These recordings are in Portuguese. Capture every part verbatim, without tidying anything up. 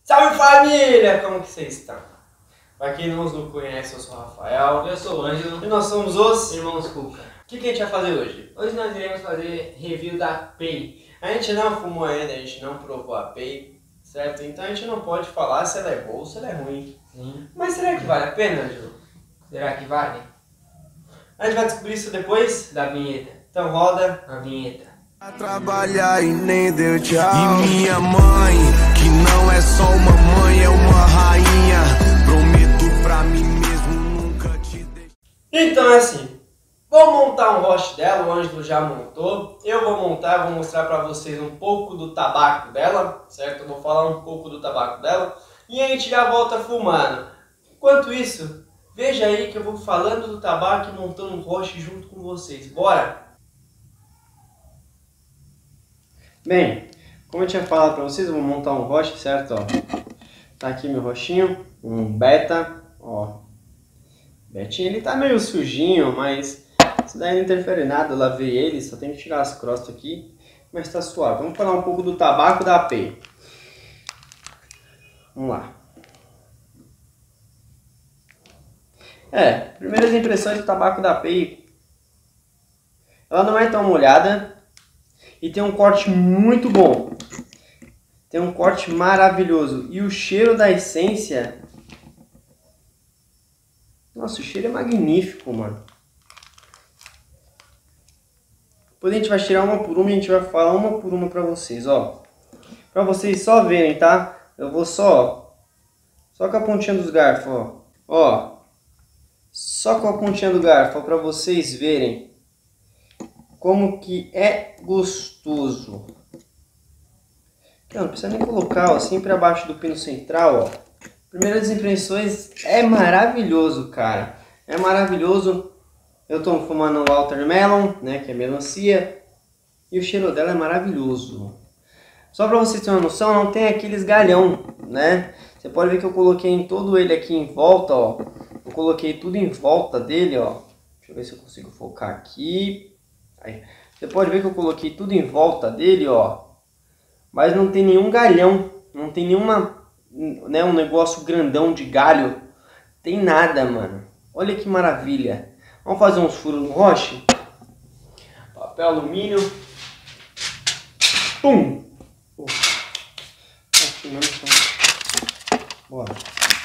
Salve família! Como que vocês estão? Pra quem não nos conhece, eu sou o Rafael. Eu sou o Ângelo. E nós somos os Irmãos Cuca. O que, que a gente vai fazer hoje? Hoje nós iremos fazer review da Pay. A gente não fumou ainda, a gente não provou a Pay, certo? Então a gente não pode falar se ela é boa ou se ela é ruim. Sim. Mas será que vale a pena, Ângelo? Será que vale? A gente vai descobrir isso depois Da vinheta. Então roda A vinheta. A trabalhar e nem deu tchau. E minha mãe, que não é só uma mãe, é uma rainha. Prometo pra mim mesmo nunca te deixar. Então é assim, vou montar um roche dela, o Ângelo já montou. Eu vou montar, vou mostrar pra vocês um pouco do tabaco dela, certo? Eu vou falar um pouco do tabaco dela e a gente já volta fumando. Enquanto isso, veja aí que eu vou falando do tabaco e montando um roche junto com vocês. Bora! Bem, como eu tinha falado pra vocês, eu vou montar um roche, certo? Ó, tá aqui meu rochinho, um beta, ó. Betinho, ele tá meio sujinho, mas isso daí não interfere em nada, eu lavei ele, só tem que tirar as crostas aqui, mas tá suave. Vamos falar um pouco do tabaco da Pay. Vamos lá. É, primeiras impressões do tabaco da Pay. Ela não é tão molhada e tem um corte muito bom. Tem um corte maravilhoso e o cheiro da essência... Nossa, o cheiro é magnífico, mano. Depois a gente vai tirar uma por uma e a gente vai falar uma por uma pra vocês, ó. Pra vocês só verem, tá? Eu vou só, só com a pontinha dos garfos, ó. Ó. Só com a pontinha do garfo, ó, pra vocês verem como que é gostoso. Não, não precisa nem colocar, ó, sempre abaixo do pino central, ó. Primeiras impressões, é maravilhoso, cara. É maravilhoso. Eu tô fumando o Watermelon, né, que é melancia. E o cheiro dela é maravilhoso. Só pra vocês terem uma noção, não tem aqueles galhão, né? Você pode ver que eu coloquei em todo ele aqui em volta, ó. Eu coloquei tudo em volta dele, ó. Deixa eu ver se eu consigo focar aqui. Aí. Você pode ver que eu coloquei tudo em volta dele, ó. Mas não tem nenhum galhão, não tem nenhuma... Né, um negócio grandão de galho. Tem nada, mano. Olha que maravilha. Vamos fazer uns furos no roche. Papel alumínio. Pum. Oh. Bora.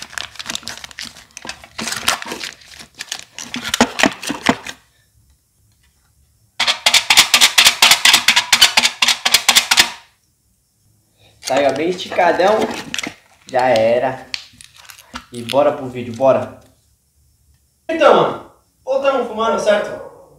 Saiu bem esticadão. Já era. E bora pro vídeo, bora. Então, mano, voltamos fumando, certo?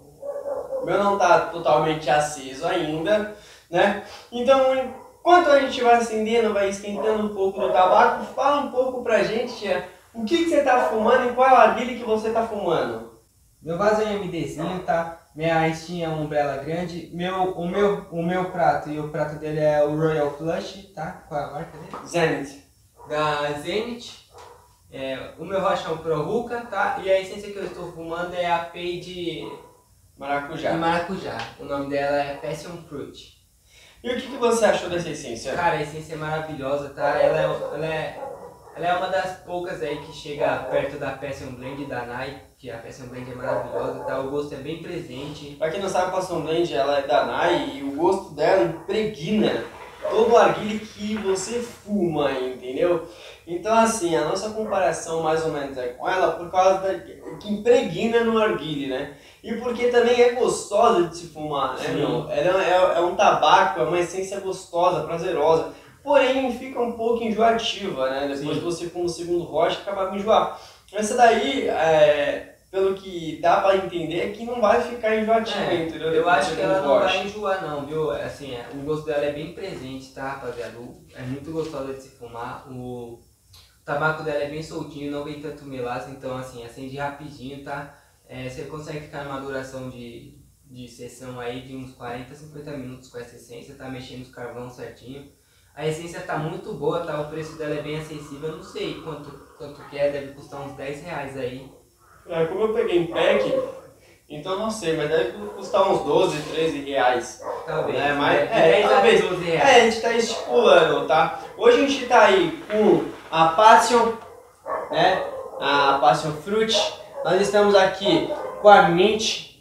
O meu não tá totalmente aceso ainda, né? Então, enquanto a gente vai acendendo, vai esquentando um pouco do tabaco, fala um pouco pra gente, tia, o que, que você tá fumando e qual é a narguilha que você tá fumando? Meu vaso é um MDzinho, tá? Minha estinha é uma umbrella grande. Meu, o, meu, o meu prato e o prato dele é o Royal Flush, tá? Qual é a marca dele? Zenith. Da Zenith. É, o meu rocha é um Pro Hookah, tá? E a essência que eu estou fumando é a Pay de Maracujá. de maracujá. O nome dela é Passion Fruit. E o que, que você achou dessa essência? Cara, a essência é maravilhosa, tá? Ela é, ela é, ela é uma das poucas aí que chega perto da Passion Blend da Nai, que a Passion Blend é maravilhosa, tá? O gosto é bem presente. Pra quem não sabe, a Passion Blend ela é da Nai e o gosto dela impregna todo o arguile que você fuma, entendeu? Então assim, a nossa comparação mais ou menos é com ela por causa da, que impregna no arguile, né? E porque também é gostosa de se fumar, né, meu? Ela é, é um tabaco, é uma essência gostosa, prazerosa, porém fica um pouco enjoativa, né? Depois que você fuma o segundo roche, acaba com enjoar. Essa daí, é, pelo que dá pra entender, é que não vai ficar enjoativa, É, entendeu? eu acho que ela não roche. vai enjoar não, viu? Assim, é, o gosto dela é bem presente, tá, rapaziada? É muito gostosa de se fumar. O, o tabaco dela é bem soltinho, não vem tanto melaço, então assim, acende rapidinho, tá? É, você consegue ficar numa duração de, de sessão aí de uns quarenta, cinquenta minutos com essa essência, tá mexendo os carvão certinho. A essência tá muito boa, tá? O preço dela é bem acessível, eu não sei quanto, quanto que é, deve custar uns dez reais aí. É, como eu peguei em pack, então não sei, mas deve custar uns doze, treze reais. Talvez. É, mas, de é, dez a talvez. doze É, reais. a gente tá estipulando, tá? Hoje a gente tá aí com a Passion, né? A Passion Fruit. Nós estamos aqui com a Mint.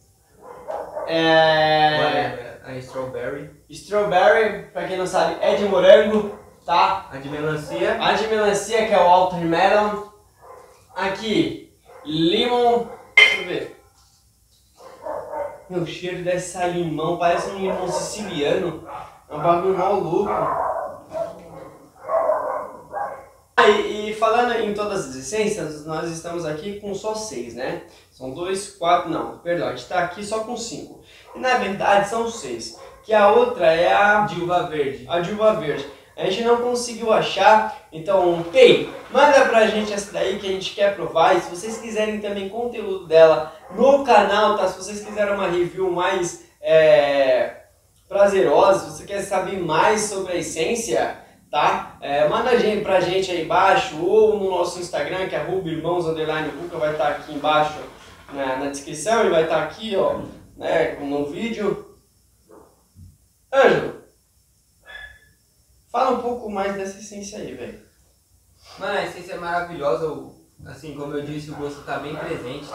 É... A Strawberry. Strawberry, pra quem não sabe, é de morango, tá? A de melancia. A de melancia, que é o Watermelon. Aqui, limão. Deixa eu ver. Meu, cheiro dessa limão, parece um limão siciliano. É um bagulho maluco. Ah, e, e falando em todas as essências, nós estamos aqui com só seis, né? São dois, quatro, não, perdão, a gente está aqui só com cinco. E na verdade são seis. Que a outra é a De uva verde. A de uva verde. A gente não conseguiu achar, então, Pei, manda pra gente essa daí que a gente quer provar. E se vocês quiserem também conteúdo dela no canal, tá? Se vocês quiserem uma review mais é, prazerosa, se você quer saber mais sobre a essência, tá? É, manda pra gente aí embaixo ou no nosso Instagram, que é arroba irmãos underline ruca, vai estar aqui embaixo na, na descrição e vai estar aqui, ó, né, no vídeo. Ângelo, fala um pouco mais dessa essência aí, velho. Mano, a essência é maravilhosa, assim, como eu disse, o gosto tá bem presente,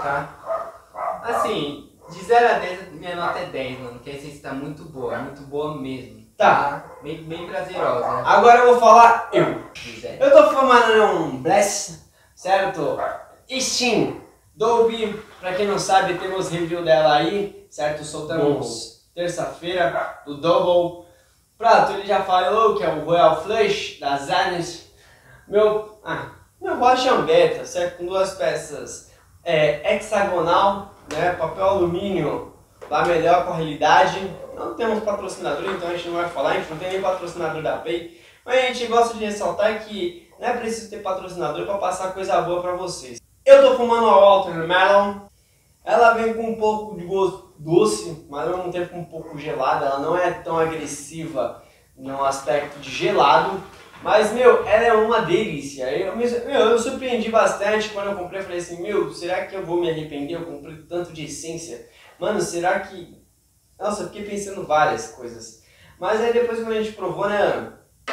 tá? Assim, de zero a dez, minha nota é dez, mano, que a essência tá muito boa, muito boa mesmo. Tá. Bem, bem prazerosa, né? Agora eu vou falar eu. Quiser. Eu tô fumando um Bless, certo? Steam Dolby, pra quem não sabe, temos review dela aí, certo? Soltamos terça-feira do Double. Prato, ele já falou que é o Royal Flush da Zanis. Meu, ah, meu rocha é um beta, certo? Com duas peças é, hexagonal, né? Papel alumínio, lá melhor com a realidade. Não temos patrocinador, então a gente não vai falar, a gente não tem nem patrocinador da Pay. Mas a gente gosta de ressaltar que não é preciso ter patrocinador para passar coisa boa para vocês. Eu tô fumando a Watermelon. Ela vem com um pouco de gosto doce, mas ao mesmo tempo um pouco gelada. Ela não é tão agressiva no aspecto de gelado. Mas, meu, ela é uma delícia. Eu me meu, eu surpreendi bastante quando eu comprei. Eu falei assim, meu, será que eu vou me arrepender? Eu comprei tanto de essência. Mano, será que... Nossa, eu fiquei pensando várias coisas. Mas aí depois quando a gente provou, né?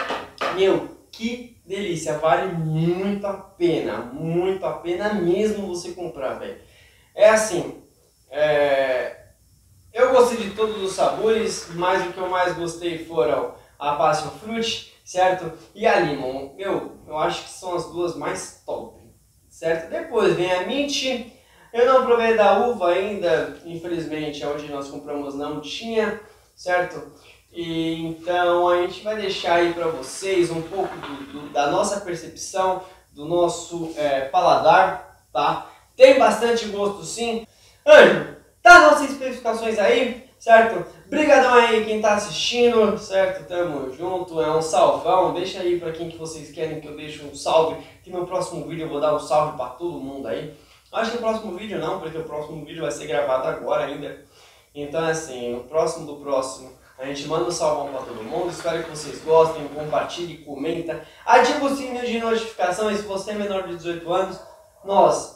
Meu, que delícia. Vale muito a pena. Muito a pena mesmo você comprar, velho. É assim, é... eu gostei de todos os sabores, mas o que eu mais gostei foram a Passion Fruit, certo? E a Limon. Meu, eu acho que são as duas mais top, certo? Depois vem a Mint. Eu não provei da uva ainda, infelizmente, onde nós compramos não tinha, certo? E então a gente vai deixar aí para vocês um pouco do, do, da nossa percepção, do nosso é, paladar, tá? Tem bastante gosto sim. Ângelo, tá nossas especificações aí, certo? Brigadão aí quem tá assistindo, certo? Tamo junto, é um salvão. Deixa aí pra quem que vocês querem que eu deixe um salve, que no próximo vídeo eu vou dar um salve pra todo mundo aí. Acho que no próximo vídeo não, porque o próximo vídeo vai ser gravado agora ainda. Então assim, no próximo do próximo, a gente manda um salvão pra todo mundo. Espero que vocês gostem, compartilhe, comenta. Ativa o sininho de notificação e se você é menor de dezoito anos, nós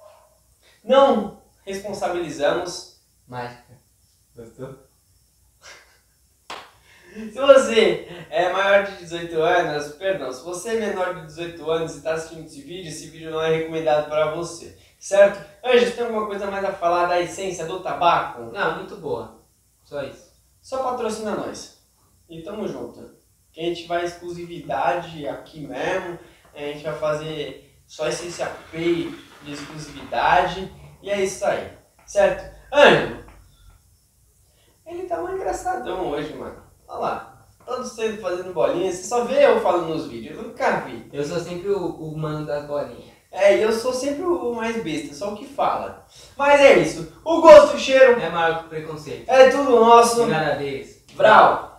não responsabilizamos. Mágica. Gostou? Se você é maior de dezoito anos, perdão, se você é menor de dezoito anos e está assistindo esse vídeo, esse vídeo não é recomendado para você, certo? Ângelo, tem alguma coisa mais a falar da essência do tabaco? Não, muito boa. Só isso. Só patrocina nós. E tamo junto. Que a gente vai exclusividade aqui mesmo, a gente vai fazer só essência Pay de exclusividade. E é isso aí, certo? Ângelo, ele tá mais engraçadão hoje, mano. Olha lá, todo cedo fazendo bolinha. Você só vê eu falando nos vídeos, eu nunca vi. Eu sou sempre o, o mano das bolinhas. É, e eu sou sempre o mais besta, só o que fala. Mas é isso, o gosto e o cheiro É maior que o preconceito. é tudo nosso. Obrigado a Deus. Brau!